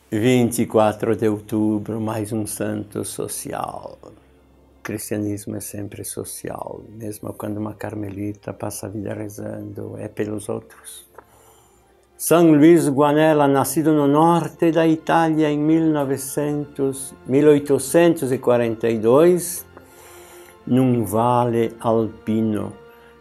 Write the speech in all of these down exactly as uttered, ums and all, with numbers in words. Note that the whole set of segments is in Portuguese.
vinte e quatro de outubro, mais um santo social. O cristianismo é sempre social, mesmo quando uma carmelita passa a vida rezando, é pelos outros. São Luís Guanella, nascido no norte da Itália em mil oitocentos e quarenta e dois, num vale alpino,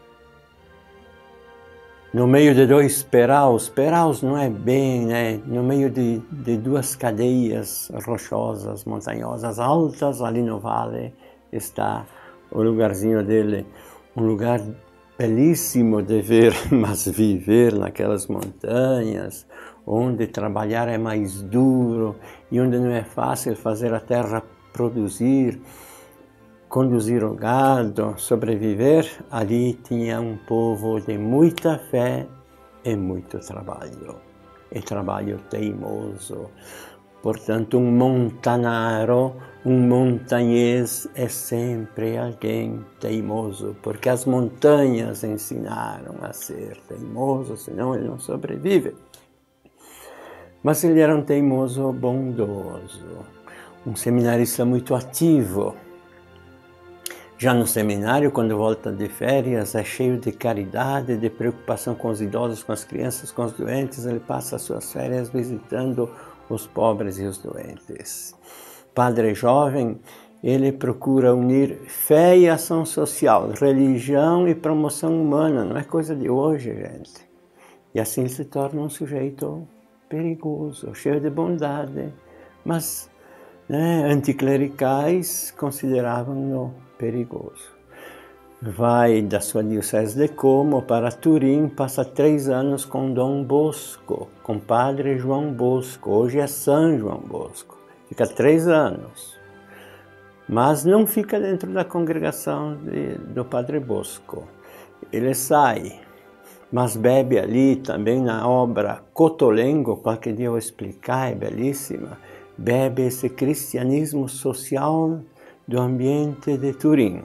no meio de dois peraus. Peraus não é bem, né? No meio de, de duas cadeias rochosas, montanhosas, altas, ali no vale está o lugarzinho dele, um lugar belíssimo de ver, mas viver naquelas montanhas, onde trabalhar é mais duro e onde não é fácil fazer a terra produzir, conduzir o gado, sobreviver. Ali tinha um povo de muita fé e muito trabalho, e trabalho teimoso. Portanto, um montanaro, um montanhês é sempre alguém teimoso, porque as montanhas ensinaram a ser teimoso, senão ele não sobrevive. Mas ele era um teimoso bondoso, um seminarista muito ativo. Já no seminário, quando volta de férias, é cheio de caridade, de preocupação com os idosos, com as crianças, com os doentes. Ele passa as suas férias visitando os pobres e os doentes. Padre jovem, ele procura unir fé e ação social, religião e promoção humana. Não é coisa de hoje, gente. E assim ele se torna um sujeito perigoso, cheio de bondade. Mas né, anticlericais consideravam-no perigoso. Vai da sua diocese de Como para Turim, passa três anos com Dom Bosco, com Padre João Bosco, hoje é São João Bosco. Fica três anos, mas não fica dentro da congregação de, do Padre Bosco. Ele sai, mas bebe ali também na obra Cotolengo, qualquer dia eu vou explicar, é belíssima. Bebe esse cristianismo social do ambiente de Turim.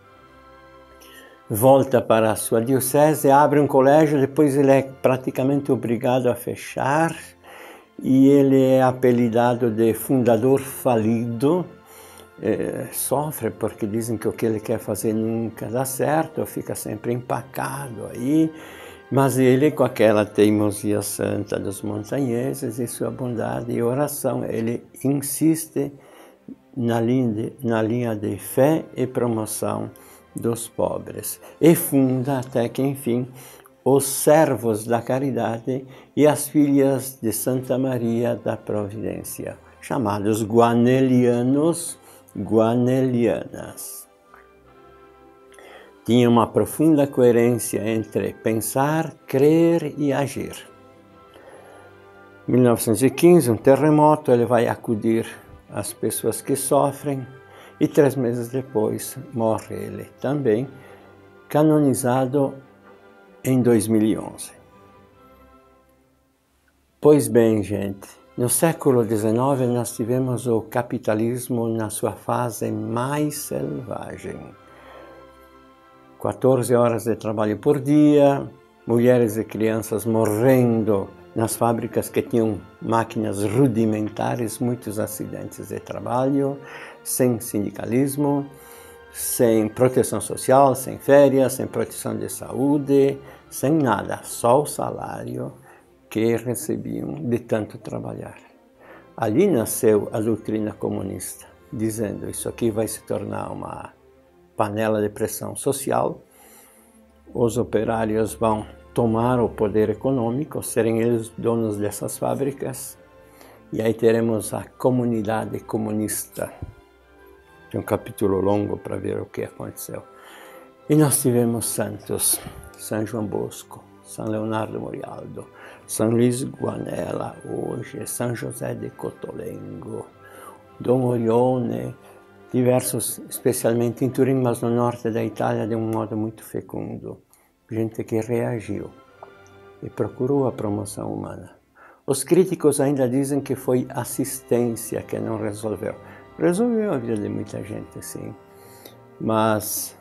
Volta para a sua diocese, abre um colégio, depois ele é praticamente obrigado a fechar e ele é apelidado de fundador falido. É, sofre porque dizem que o que ele quer fazer nunca dá certo, fica sempre empacado aí. Mas ele, com aquela teimosia santa dos montanheses e sua bondade e oração, ele insiste na linha de, na linha de fé e promoção dos pobres. E funda até que, enfim, os Servos da Caridade e as Filhas de Santa Maria da Providência, chamados guanelianos, guanelianas. Tinha uma profunda coerência entre pensar, crer e agir. Em mil novecentos e quinze, um terremoto, ele vai acudir às pessoas que sofrem e três meses depois morre ele também, canonizado em dois mil e onze. Pois bem, gente, no século dezenove nós tivemos o capitalismo na sua fase mais selvagem. quatorze horas de trabalho por dia, mulheres e crianças morrendo nas fábricas que tinham máquinas rudimentares, muitos acidentes de trabalho, sem sindicalismo, sem proteção social, sem férias, sem proteção de saúde, sem nada, só o salário que recebiam de tanto trabalhar. Ali nasceu a doutrina comunista, dizendo isso aqui vai se tornar uma panela de pressão social, os operários vão tomar o poder econômico, serem eles donos dessas fábricas, e aí teremos a comunidade comunista. Tem um capítulo longo para ver o que aconteceu. E nós tivemos santos, São João Bosco, São Leonardo Morialdo, São Luís Guanella, hoje São José de Cotolengo, Dom Orione, diversos, especialmente em Turim, mas no norte da Itália, de um modo muito fecundo. Gente que reagiu e procurou a promoção humana. Os críticos ainda dizem que foi assistência que não resolveu. Resolveu a vida de muita gente, sim. Mas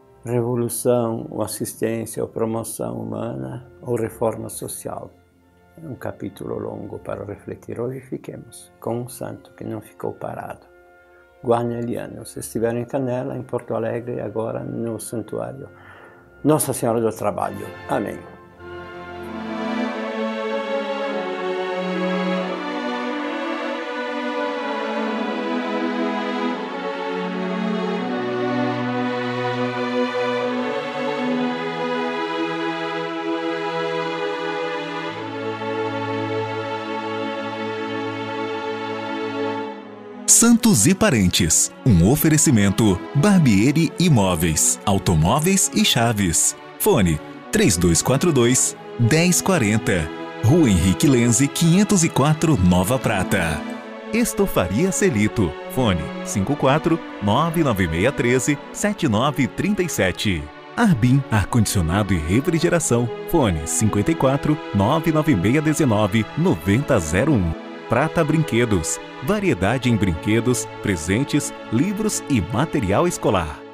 revolução, ou assistência, ou promoção humana, ou reforma social, um capítulo longo para refletir. Hoje fiquemos com um santo que não ficou parado. Guaneliano, se estiver em Canela, em Porto Alegre, agora no santuário Nossa Senhora do Trabalho. Amém. Santos e Parentes, um oferecimento Barbieri Imóveis, Automóveis e Chaves. Fone três dois quatro dois, um zero quatro zero, Rua Henrique Lenze, quinhentos e quatro, Nova Prata. Estofaria Celito, fone cinco quatro nove nove seis um três, sete nove três sete. Arbin Ar-Condicionado e Refrigeração, fone cinco quatro nove nove seis um nove, nove zero zero um. Prata Brinquedos, variedade em brinquedos, presentes, livros e material escolar.